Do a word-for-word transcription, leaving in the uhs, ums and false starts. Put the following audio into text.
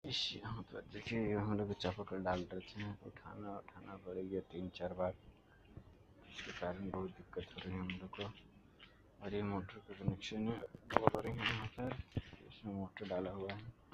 इस यहाँ पर देखिए हम लोग चापाकल डाल रहे हैं, उठाना उठाना पड़ गया तीन चार बार, इसके कारण बहुत दिक्कत हो रही है हम लोग को। और ये मोटर का कनेक्शन है, और यहाँ पर इसमें मोटर डाला हुआ है।